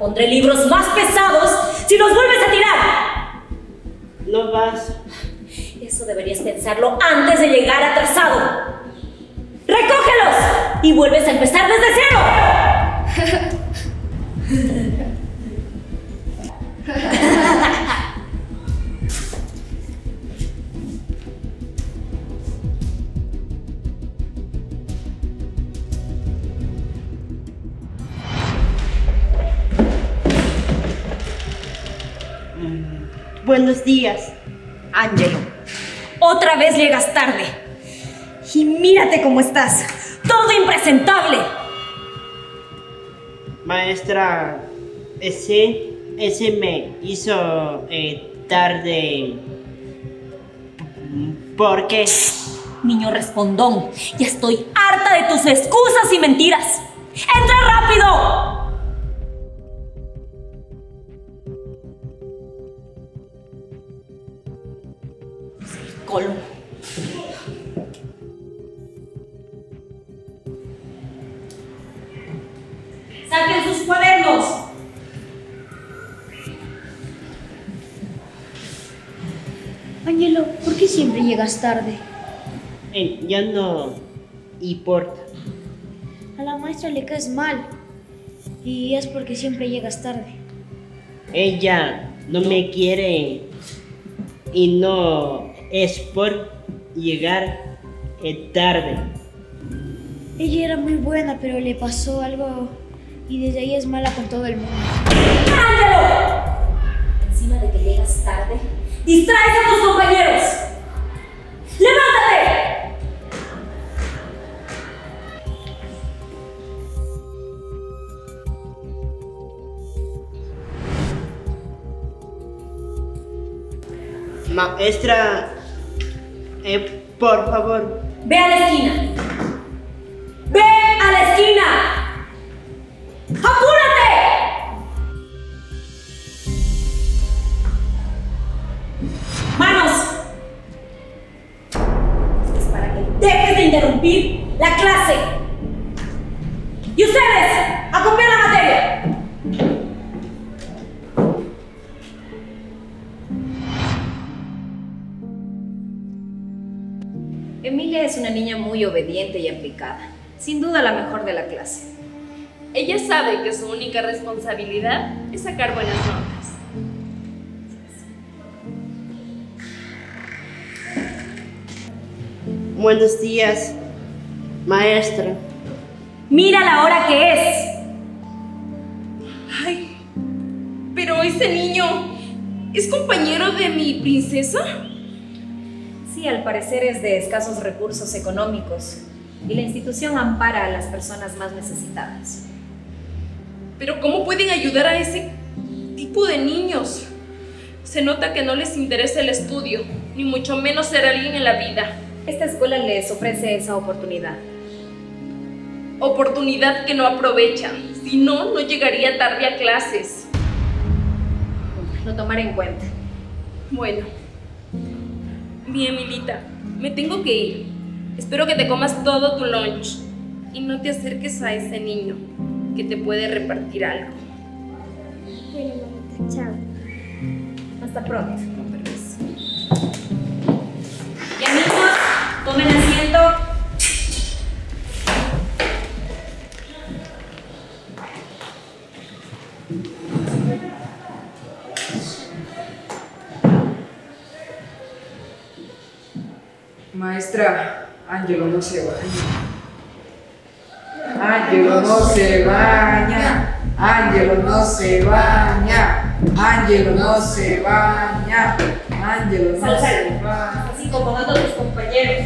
pondré libros más pesados si los vuelves a tirar. No vas. Eso deberías pensarlo antes de llegar atrasado. ¡Recógelos! Y vuelves a empezar desde cero. Buenos días, Ángelo. Otra vez llegas tarde. Y mírate cómo estás. Todo impresentable. Maestra, ese me hizo tarde. ¿Por qué? Niño respondón, ya estoy harta de tus excusas y mentiras. ¡Entra rápido! Colmo. ¡Saquen sus cuadernos! Ángelo, ¿por qué siempre llegas tarde? Ya no importa. A la maestra le caes mal. Y es porque siempre llegas tarde. Ella no me quiere y no es por llegar tarde. Ella era muy buena, pero le pasó algo y desde ahí es mala con todo el mundo. ¡Ángelo! Encima de que llegas tarde, distraes a tus compañeros. ¡Levántate! Maestra, por favor. Ve a la esquina. ¡Ve a la esquina! ¡Apúrate! ¡Manos! Esto es para que dejes de interrumpir la clase. ¡Y ustedes! ¡A copiar la materia! Emilia es una niña muy obediente y aplicada. Sin duda la mejor de la clase. Ella sabe que su única responsabilidad es sacar buenas notas. Buenos días, maestra. ¡Mira la hora que es! Ay, pero ese niño es compañero de mi princesa. Sí, al parecer es de escasos recursos económicos y la institución ampara a las personas más necesitadas. Pero ¿cómo pueden ayudar a ese tipo de niños? Se nota que no les interesa el estudio, ni mucho menos ser alguien en la vida. Esta escuela les ofrece esa oportunidad. Oportunidad que no aprovechan, si no, no llegaría tarde a clases. Lo tomaré en cuenta. Bueno. Bien, Milita, me tengo que ir. Espero que te comas todo tu lunch y no te acerques a ese niño que te puede repartir algo. Bueno, mamita, chao. Hasta pronto. Con permiso. Ya, niños, tomen asiento. Maestra, Ángelo no se baña. Ángelo no se baña. Ángelo no se baña. Ángelo no se baña. Ángelo no se baña. Así incomodando a tus compañeros.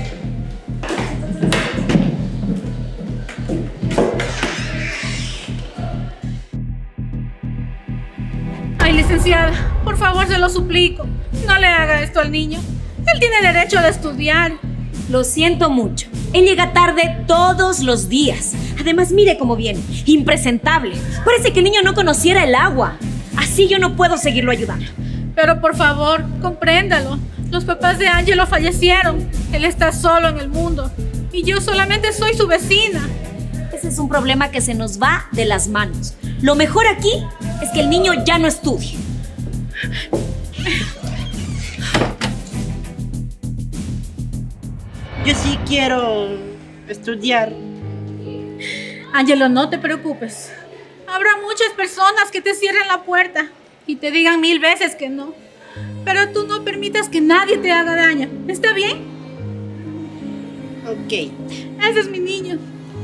Ay, licenciada, por favor, se lo suplico. No le haga esto al niño. Él tiene derecho a estudiar. Lo siento mucho. Él llega tarde todos los días. Además, mire cómo viene. Impresentable. Parece que el niño no conociera el agua. Así yo no puedo seguirlo ayudando. Pero por favor, compréndalo. Los papás de Ángelo fallecieron. Él está solo en el mundo. Y yo solamente soy su vecina. Ese es un problema que se nos va de las manos. Lo mejor aquí es que el niño ya no estudie. Yo sí quiero estudiar. Ángelo, no te preocupes. Habrá muchas personas que te cierren la puerta y te digan 1000 veces que no. Pero tú no permitas que nadie te haga daño. ¿Está bien? Ok. Ese es mi niño.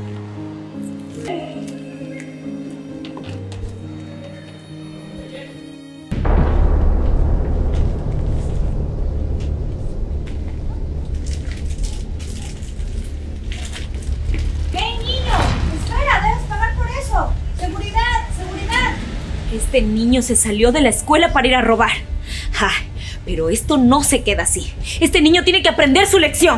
Este niño se salió de la escuela para ir a robar. Ay, pero esto no se queda así. Este niño tiene que aprender su lección.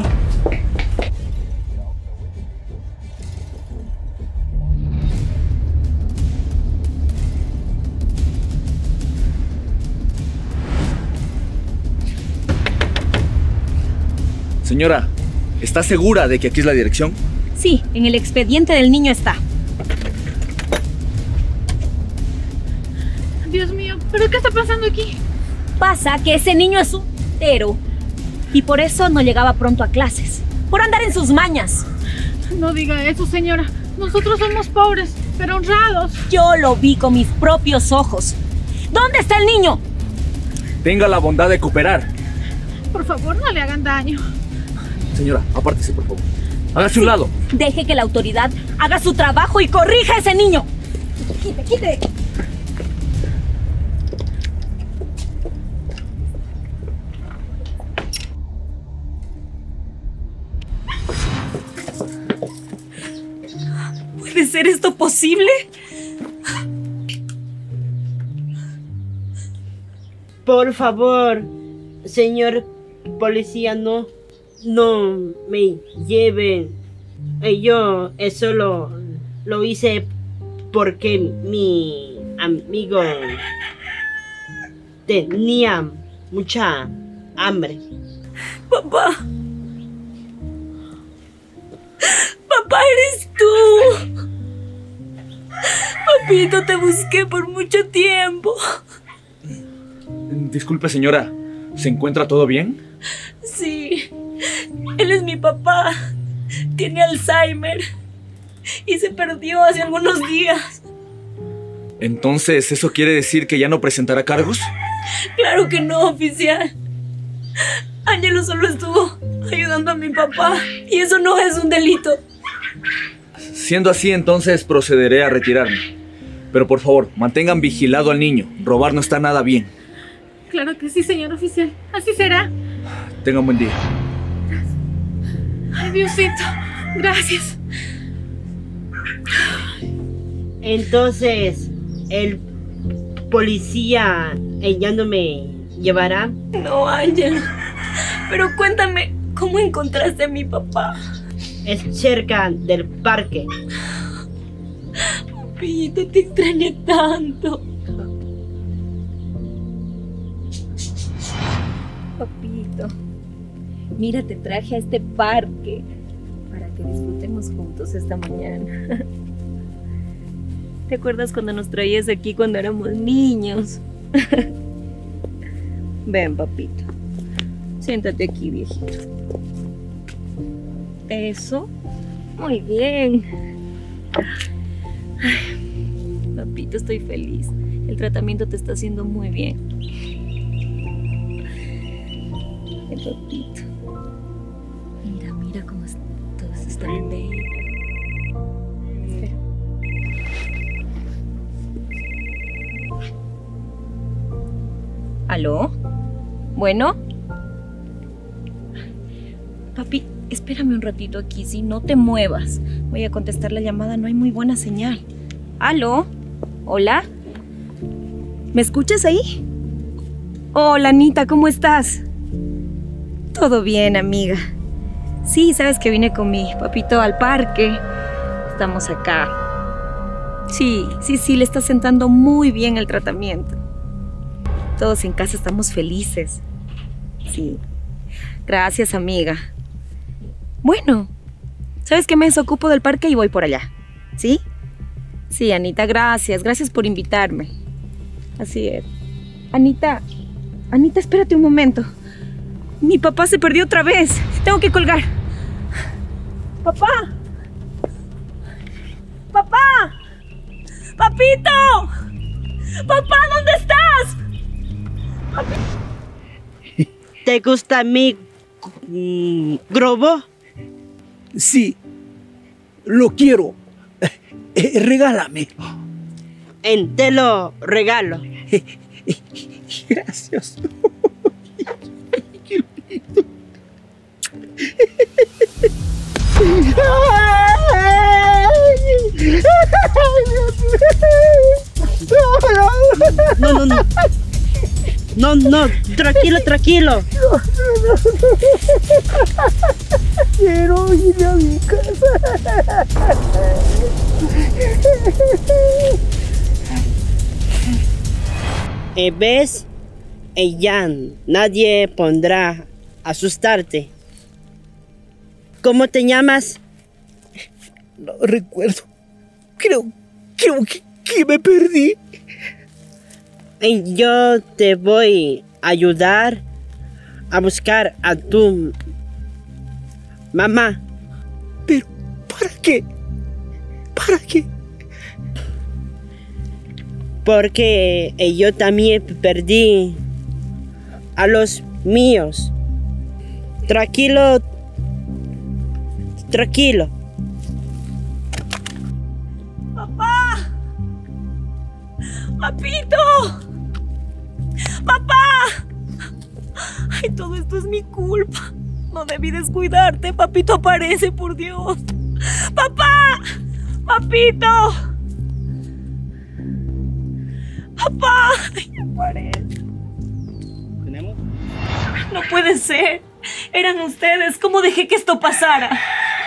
Señora, ¿está segura de que aquí es la dirección? Sí, en el expediente del niño está. Dios mío, ¿pero qué está pasando aquí? Pasa que ese niño es un tero y por eso no llegaba pronto a clases. Por andar en sus mañas. No diga eso, señora. Nosotros somos pobres, pero honrados. Yo lo vi con mis propios ojos. ¿Dónde está el niño? Tenga la bondad de cooperar. Por favor, no le hagan daño. Señora, apártese, por favor. Hágase un lado. Deje que la autoridad haga su trabajo y corrija a ese niño. Quite. ¿Puede ser esto posible? Por favor, señor policía, no me lleven. Yo eso lo hice porque mi amigo tenía mucha hambre. Papá. Papá, eres tú. Papito, te busqué por mucho tiempo. Disculpe, señora. ¿Se encuentra todo bien? Sí. Él es mi papá. Tiene Alzheimer. Y se perdió hace algunos días. Entonces, ¿eso quiere decir que ya no presentará cargos? Claro que no, oficial. Ángelo solo estuvo ayudando a mi papá. Y eso no es un delito. Siendo así, entonces procederé a retirarme. Pero por favor, mantengan vigilado al niño. Robar no está nada bien. Claro que sí, señor oficial. Así será. Tengan buen día. Ay, Diosito. Gracias. Entonces, el policía ya no me llevará. No, Ángel. Pero cuéntame, ¿cómo encontraste a mi papá? Es cerca del parque. Papito, te extrañé tanto. Papito, mira, te traje a este parque para que disfrutemos juntos esta mañana. ¿Te acuerdas cuando nos traías aquí cuando éramos niños? Ven, papito. Siéntate aquí, viejito. Eso. Muy bien. Ay, papito, estoy feliz. El tratamiento te está haciendo muy bien. Ay, papito. Mira cómo todos están bellos. ¿Aló? ¿Bueno? Papi, espérame un ratito aquí, ¿sí? No te muevas. Voy a contestar la llamada, no hay muy buena señal. ¿Aló? ¿Hola? ¿Me escuchas ahí? Hola, Anita, ¿cómo estás? Todo bien, amiga. Sí, sabes que vine con mi papito al parque. Estamos acá. Sí, le está sentando muy bien el tratamiento. Todos en casa estamos felices. Sí. Gracias, amiga. Bueno, ¿sabes qué? Me desocupo del parque y voy por allá. ¿Sí? Sí, Anita, gracias. Gracias por invitarme. Así es. Anita, espérate un momento. Mi papá se perdió otra vez. Tengo que colgar. ¡Papá! ¡Papá! ¡Papito! ¡Papá, ¿dónde estás? ¿Te gusta mi globo? Sí, lo quiero. Regálame. Te lo regalo. Gracias. No, tranquilo. Quiero ir a mi casa. ¿Ves? Ya nadie pondrá a asustarte. ¿Cómo te llamas? No recuerdo. Creo que me perdí. Yo te voy a ayudar a buscar a tu mamá. ¿Pero para qué? ¿Para qué? Porque yo también perdí a los míos. Tranquilo. ¡Papá! ¡Papito! ¡Papá! Ay, todo esto es mi culpa. No debí descuidarte. Papito, aparece, por Dios. ¡Papá! ¡Papito! ¡Papá! Ay, aparece. No puede ser. Eran ustedes. ¿Cómo dejé que esto pasara?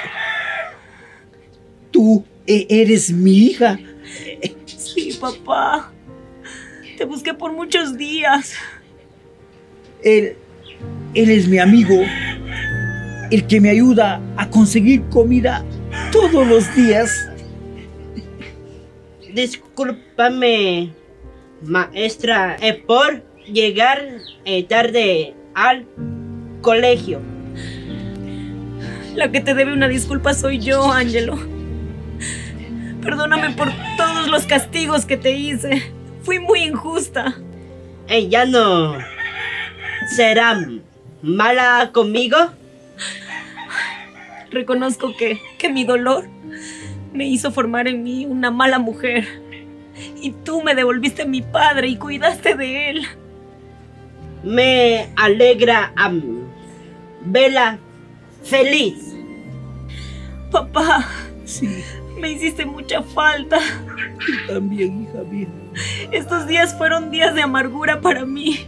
¿Tú eres mi hija? Sí, papá. Te busqué por muchos días. Él es mi amigo, el que me ayuda a conseguir comida todos los días. Discúlpame, maestra, por llegar tarde al colegio. La que te debe una disculpa soy yo, Ángelo. Perdóname por todos los castigos que te hice. Fui muy injusta. ¿Ya no será mala conmigo? Reconozco que mi dolor me hizo formar en mí una mala mujer. Y tú me devolviste a mi padre y cuidaste de él. Me alegra verla feliz. Papá, Sí, me hiciste mucha falta. tú también, hija mía. Estos días fueron días de amargura para mí.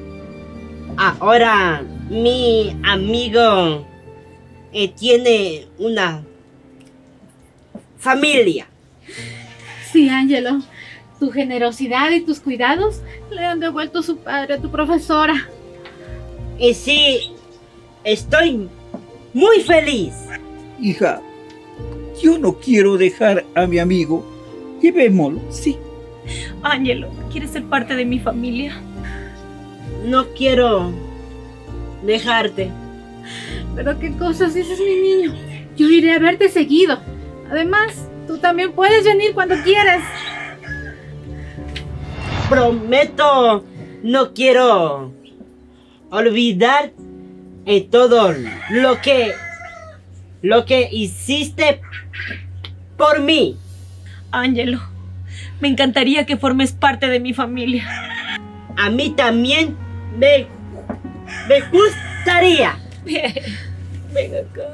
Ahora mi amigo tiene una familia. Sí, Ángelo. Tu generosidad y tus cuidados le han devuelto su padre a tu profesora. Y sí, estoy muy feliz. Hija, yo no quiero dejar a mi amigo. Llevémoslo, sí. Ángelo, ¿quieres ser parte de mi familia? No quiero dejarte. Pero qué cosas dices, mi niño. Yo iré a verte seguido. Además, tú también puedes venir cuando quieras. Prometo, no quiero olvidar todo lo que hiciste por mí. Ángelo, me encantaría que formes parte de mi familia. A mí también me gustaría. Bien, ven acá.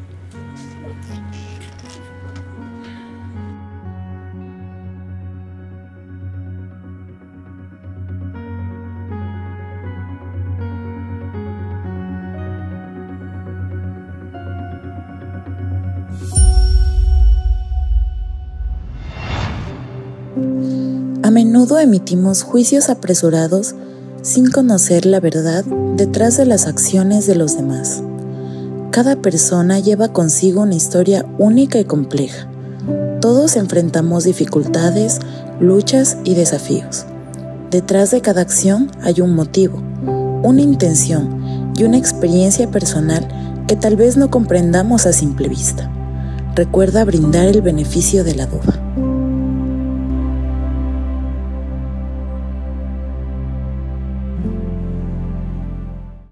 A menudo emitimos juicios apresurados sin conocer la verdad detrás de las acciones de los demás. Cada persona lleva consigo una historia única y compleja. Todos enfrentamos dificultades, luchas y desafíos. Detrás de cada acción hay un motivo, una intención y una experiencia personal que tal vez no comprendamos a simple vista. Recuerda brindar el beneficio de la duda.